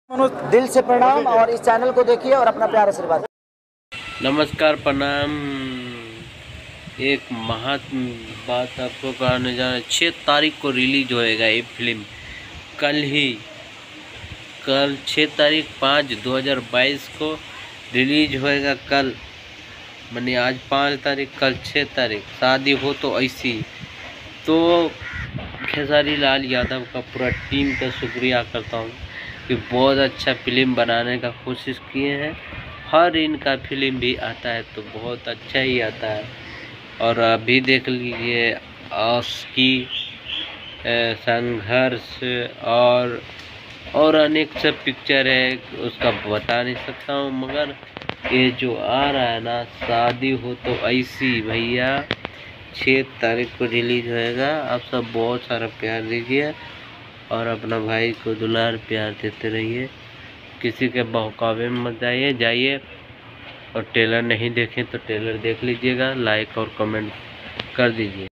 मनोज दिल से प्रणाम और इस चैनल को देखिए और अपना प्यार आशीर्वाद। नमस्कार, प्रणाम। एक महत्व बात आपको कहने जा रहा है। 6 तारीख को रिलीज होएगा ये फिल्म। कल 6 तारीख 5/2022 को रिलीज होएगा। कल मैंने आज 5 तारीख, कल 6 तारीख। शादी हो तो ऐसी। तो खेसारी लाल यादव का पूरा टीम का शुक्रिया करता हूँ कि बहुत अच्छा फिल्म बनाने का कोशिश किए हैं। हर इनका फिल्म भी आता है तो बहुत अच्छा ही आता है। और अभी देख लीजिए आशिकी, संघर्ष और अनेक सब पिक्चर है, उसका बता नहीं सकता हूँ। मगर ये जो आ रहा है ना, शादी हो तो ऐसी, भैया 6 तारीख को रिलीज होएगा। आप सब बहुत सारा प्यार दीजिए और अपना भाई को दुलार प्यार देते रहिए। किसी के बहकावे में मत जाइए। और ट्रेलर नहीं देखें तो ट्रेलर देख लीजिएगा, लाइक और कमेंट कर दीजिए।